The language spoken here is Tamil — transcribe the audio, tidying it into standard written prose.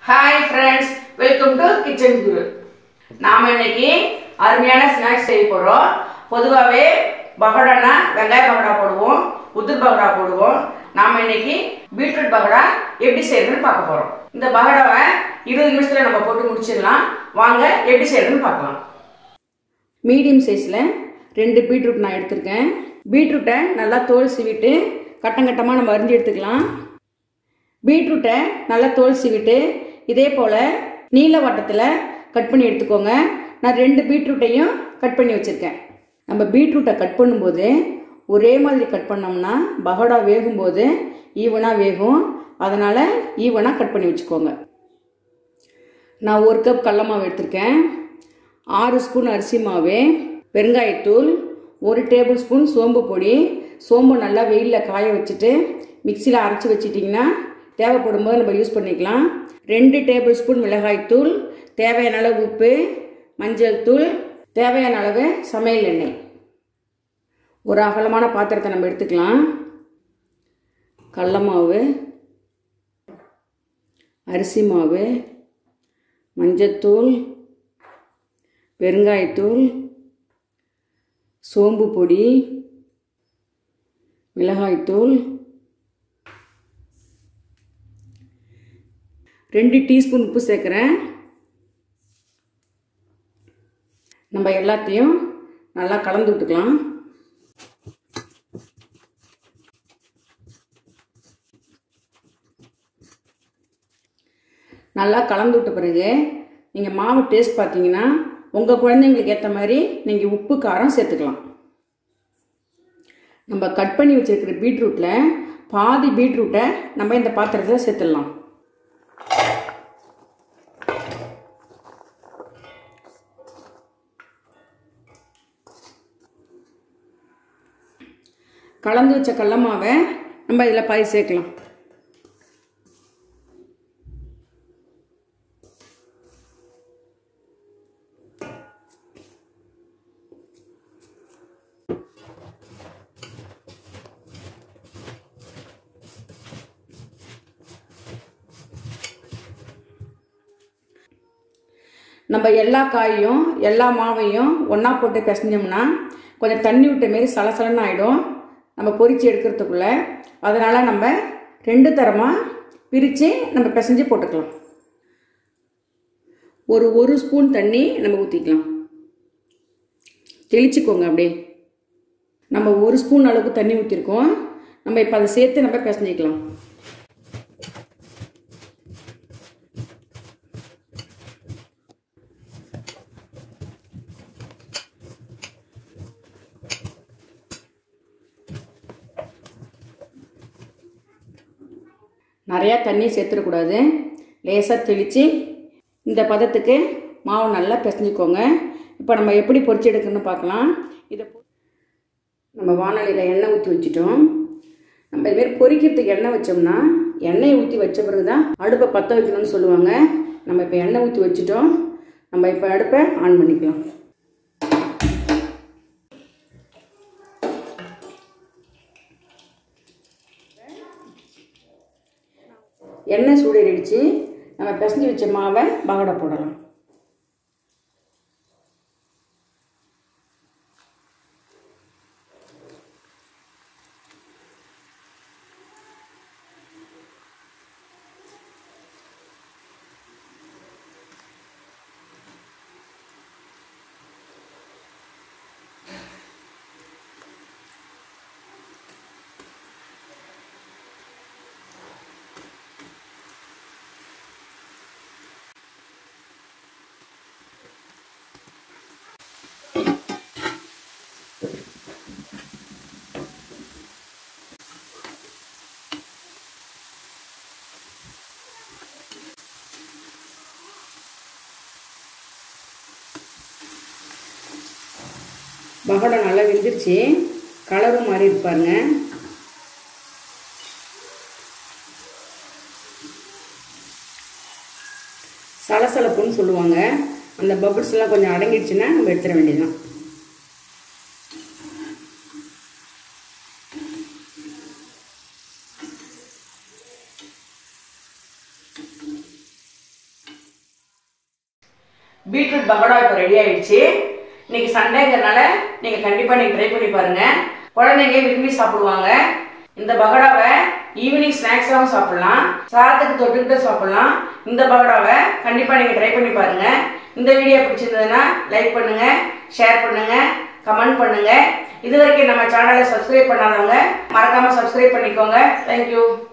Hi friends, welcome to Kitchen Guru. நாம இன்னைக்கு அருமையான ஸ்நாக்ஸ் செய்ய போறோம். பொதுவாவே பகோடானா வெங்காய பகோடா போடுவோம், உதிர் பகோடா போடுவோம். நாம இன்னைக்கு பீட்ரூட் பகோடா எப்படி செய்யறதுன்னு பார்க்க போறோம். இந்த பகோடாவை 20 நிமிஷத்துல நம்ம போட்டு முடிச்சிடலாம். வாங்க எப்படி செய்யறதுன்னு பார்க்கலாம். மீடியம் சைஸ்ல 2 பீட்ரூட் நான் எடுத்துர்க்கேன். பீட்ரூட்டை நல்லா தோல் சீவிட்டு கட்டங்கட்டமா நம்ம அரிஞ்சு எடுத்துக்கலாம். பீட்ரூட்டை நல்லா தோல் சீவிட்டு இதே போல் நீல வட்டத்தில் கட் பண்ணி எடுத்துக்கோங்க. நான் 2 பீட்ரூட்டையும் கட் பண்ணி வச்சுருக்கேன். நம்ம பீட்ரூட்டை கட் பண்ணும்போது ஒரே மாதிரி கட் பண்ணோம்னா பகோடா வேகும்போது ஈவனாக வேகும். அதனால் ஈவனாக கட் பண்ணி வச்சுக்கோங்க. நான் 1 கப் கடல மாவு எடுத்திருக்கேன். 6 ஸ்பூன் அரிசி மாவு, பெருங்காயத்தூள், 1 டேபிள் ஸ்பூன் சோம்பு பொடி. சோம்பு நல்லா வெயிலில் காய வச்சுட்டு மிக்சியில் அரைச்சி வச்சிட்டிங்கன்னா தேவைப்படும் போது நம்ம யூஸ் பண்ணிக்கலாம். 2 டேபிள் ஸ்பூன் மிளகாய்த்தூள், தேவையான அளவு உப்பு, மஞ்சள் தூள், தேவையான அளவு சமையல் எண்ணெய். ஒரு அகலமான பாத்திரத்தை நம்ம எடுத்துக்கலாம். கடல மாவு, அரிசி மாவு, மஞ்சத்தூள், பெருங்காயத்தூள், சோம்பு பொடி, மிளகாய்த்தூள், 2 டீஸ்பூன் உப்பு சேர்க்குறேன். நம்ம எல்லாத்தையும் நல்லா கலந்து விட்டுக்கலாம். நல்லா கலந்து விட்ட பிறகு நீங்கள் மாவு டேஸ்ட் பார்த்தீங்கன்னா உங்கள் குழந்தைங்களுக்கு ஏற்ற மாதிரி நீங்கள் உப்பு காரம் சேர்த்துக்கலாம். நம்ம கட் பண்ணி வச்சுருக்கிற பீட்ரூட்டில் பாதி பீட்ரூட்டை நம்ம இந்த பாத்திரத்தில் சேர்த்துடலாம். கலந்து வச்ச கடல மாவை நம்ம இதில் பாதி சேர்க்கலாம். நம்ம எல்லா காயும் எல்லா மாவையும் ஒன்றா போட்டு பிசைஞ்சோம்னா கொஞ்சம் தண்ணி விட்ட மாரி சலசலன்னு ஆகிடும் நம்ம பொரிச்சு எடுக்கிறதுக்குள்ள. அதனால் நம்ம 2 தரமாக பிரித்து நம்ம பிசைஞ்சு போட்டுக்கலாம். ஒரு ஸ்பூன் தண்ணி நம்ம ஊற்றிக்கலாம். தெளிச்சுக்கோங்க. அப்படியே நம்ம 1 ஸ்பூன் அளவுக்கு தண்ணி ஊற்றிருக்கோம். நம்ம இப்போ அதை சேர்த்து நம்ம பிசைஞ்சிக்கலாம். நிறையா தண்ணி சேர்த்துடக்கூடாது. லேசாக தெளித்து இந்த பதத்துக்கு மாவு நல்லா பிசைஞ்சிக்கோங்க. இப்போ நம்ம எப்படி பொரிச்சு எடுக்கணும்னு பார்க்கலாம். இதை நம்ம வானலியில் எண்ணெய் ஊற்றி வச்சுட்டோம். நம்ம இதுமாரி பொரிக்கிறதுக்கு எண்ணெய் வச்சோம்னா எண்ணெயை ஊற்றி வச்ச பிறகு தான் அடுப்பை பற்ற வைக்கணும்னு சொல்லுவாங்க. நம்ம இப்போ எண்ணெய் ஊற்றி வச்சுட்டோம். நம்ம இப்போ அடுப்பை ஆன் பண்ணிக்கலாம். எண்ணெய் சூடேறிடுச்சு. நம்ம பிசைஞ்சு வச்ச மாவை பகோடா போடலாம். பகோடா நல்லா வெந்துருச்சு. கலரும் மாறி இருப்பாருங்க. சலசலப்புன்னு சொல்லுவாங்க. அந்த பபிள்ஸ் எல்லாம் கொஞ்சம் அடங்கிடுச்சுன்னா நம்ம எடுத்துட வேண்டியதுதான். பீட்ரூட் பகோடா இப்போ ரெடி ஆயிடுச்சு. இன்னைக்கு சண்டேங்கிறனால நீங்கள் கண்டிப்பாக நீங்கள் ட்ரை பண்ணி பாருங்கள். குழந்தைங்க விரும்பி சாப்பிடுவாங்க. இந்த பகோடாவை ஈவினிங் ஸ்நாக்ஸாகவும் சாப்பிட்லாம், சாதத்துக்கு தொட்டுக்கிட்டு சாப்பிட்லாம். இந்த பகோடாவை கண்டிப்பாக நீங்கள் ட்ரை பண்ணி பாருங்கள். இந்த வீடியோ பிடிச்சிருந்ததுன்னா லைக் பண்ணுங்கள், ஷேர் பண்ணுங்கள், கமெண்ட் பண்ணுங்கள். இது வரைக்கும் நம்ம சேனலை சப்ஸ்கிரைப் பண்ணாதவங்க மறக்காமல் சப்ஸ்கிரைப் பண்ணிக்கோங்க. தேங்க்யூ.